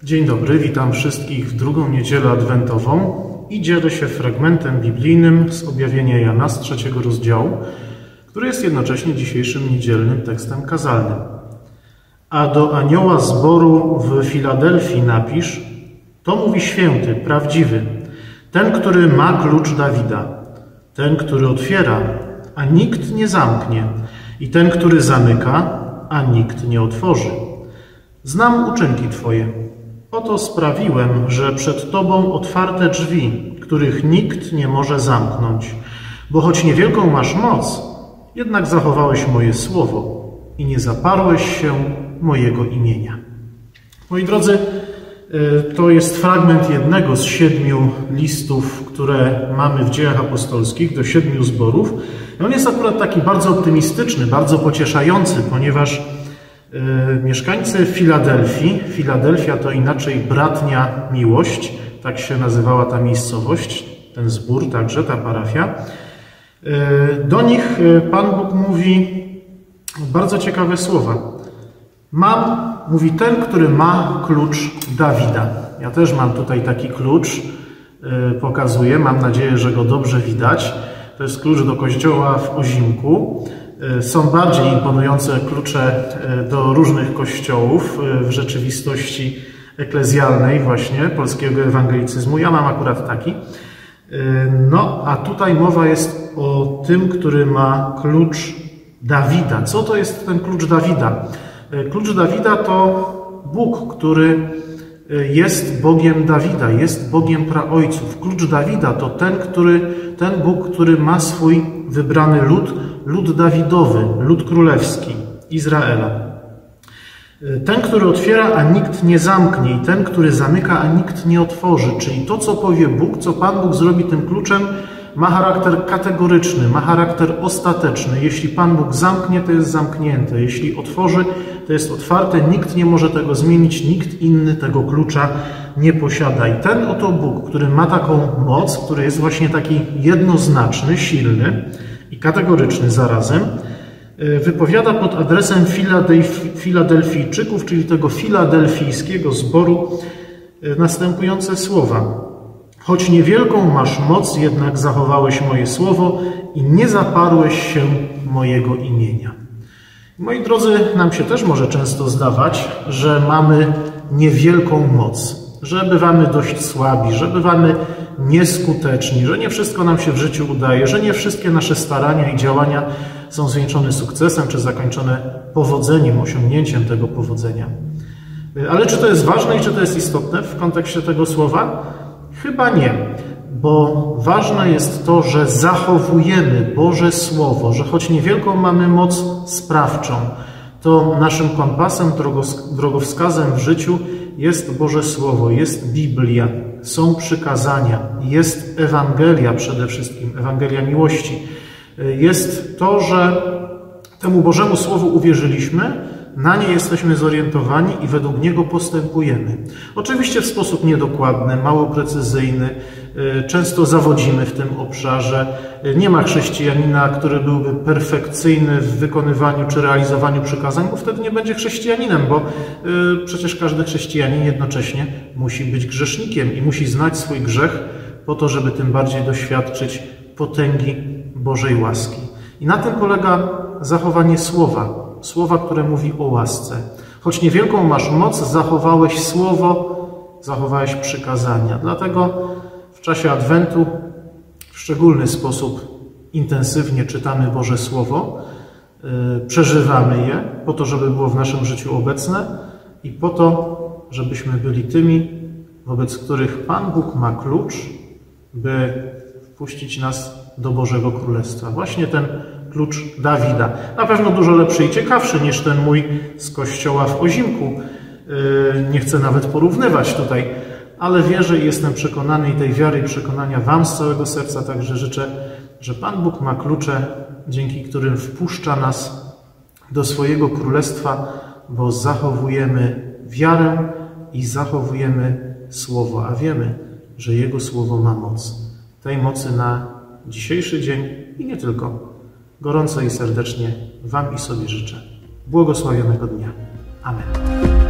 Dzień dobry, witam wszystkich w drugą niedzielę adwentową i dzielę się fragmentem biblijnym z objawienia Jana z 3 rozdziału, który jest jednocześnie dzisiejszym niedzielnym tekstem kazalnym. A do anioła zboru w Filadelfii napisz: to mówi święty, prawdziwy, ten, który ma klucz Dawida, ten, który otwiera, a nikt nie zamknie, i ten, który zamyka, a nikt nie otworzy. Znam uczynki Twoje. Oto sprawiłem, że przed Tobą otwarte drzwi, których nikt nie może zamknąć. Bo choć niewielką masz moc, jednak zachowałeś moje słowo i nie zaparłeś się mojego imienia. Moi drodzy, to jest fragment jednego z 7 listów, które mamy w Dziejach Apostolskich do 7 zborów. I on jest akurat taki bardzo optymistyczny, bardzo pocieszający, ponieważ mieszkańcy Filadelfii, Filadelfia to inaczej Bratnia Miłość, tak się nazywała ta miejscowość, ten zbór także, ta parafia. Do nich Pan Bóg mówi bardzo ciekawe słowa. Mówi ten, który ma klucz Dawida. Ja też mam tutaj taki klucz, pokazuję, mam nadzieję, że go dobrze widać. To jest klucz do kościoła w Ozimku. Są bardziej imponujące klucze do różnych kościołów w rzeczywistości eklezjalnej właśnie, polskiego ewangelicyzmu. Ja mam akurat taki. No, a tutaj mowa jest o tym, który ma klucz Dawida. Co to jest ten klucz Dawida? Klucz Dawida to Bóg, który jest Bogiem Dawida, jest Bogiem praojców. Klucz Dawida to ten Bóg, który ma swój wybrany lud Dawidowy, lud królewski Izraela. Ten, który otwiera, a nikt nie zamknie, i ten, który zamyka, a nikt nie otworzy. Czyli to, co powie Bóg, co Pan Bóg zrobi tym kluczem, ma charakter kategoryczny, ma charakter ostateczny. Jeśli Pan Bóg zamknie, to jest zamknięte. Jeśli otworzy, to jest otwarte. Nikt nie może tego zmienić, nikt inny tego klucza nie posiada. I ten oto Bóg, który ma taką moc, który jest właśnie taki jednoznaczny, silny i kategoryczny zarazem, wypowiada pod adresem Filadelfijczyków, czyli tego filadelfijskiego zboru, następujące słowa. Choć niewielką masz moc, jednak zachowałeś moje słowo i nie zaparłeś się mojego imienia. Moi drodzy, nam się też może często zdawać, że mamy niewielką moc, że bywamy dość słabi, że bywamy nieskuteczni, że nie wszystko nam się w życiu udaje, że nie wszystkie nasze starania i działania są zwieńczone sukcesem czy zakończone powodzeniem, osiągnięciem tego powodzenia. Ale czy to jest ważne i czy to jest istotne w kontekście tego słowa? Chyba nie, bo ważne jest to, że zachowujemy Boże Słowo, że choć niewielką mamy moc sprawczą, to naszym kompasem, drogowskazem w życiu jest Boże Słowo, jest Biblia, są przykazania, jest Ewangelia przede wszystkim, Ewangelia miłości. Jest to, że temu Bożemu Słowu uwierzyliśmy, na nie jesteśmy zorientowani i według niego postępujemy. Oczywiście w sposób niedokładny, mało precyzyjny, często zawodzimy w tym obszarze. Nie ma chrześcijanina, który byłby perfekcyjny w wykonywaniu czy realizowaniu przykazań, bo wtedy nie będzie chrześcijaninem, bo przecież każdy chrześcijanin jednocześnie musi być grzesznikiem i musi znać swój grzech po to, żeby tym bardziej doświadczyć potęgi Bożej łaski. I na tym polega zachowanie słowa, które mówi o łasce. Choć niewielką masz moc, zachowałeś słowo, zachowałeś przykazania. Dlatego w czasie Adwentu w szczególny sposób intensywnie czytamy Boże Słowo, przeżywamy je po to, żeby było w naszym życiu obecne i po to, żebyśmy byli tymi, wobec których Pan Bóg ma klucz, by wpuścić nas do Bożego Królestwa. Właśnie ten klucz Dawida. Na pewno dużo lepszy i ciekawszy niż ten mój z kościoła w Ozimku. Nie chcę nawet porównywać tutaj, ale wierzę i jestem przekonany i tej wiary i przekonania Wam z całego serca także życzę, że Pan Bóg ma klucze, dzięki którym wpuszcza nas do swojego Królestwa, bo zachowujemy wiarę i zachowujemy Słowo, a wiemy, że Jego Słowo ma moc. Tej mocy na dzisiejszy dzień i nie tylko. Gorąco i serdecznie Wam i sobie życzę. Błogosławionego dnia. Amen.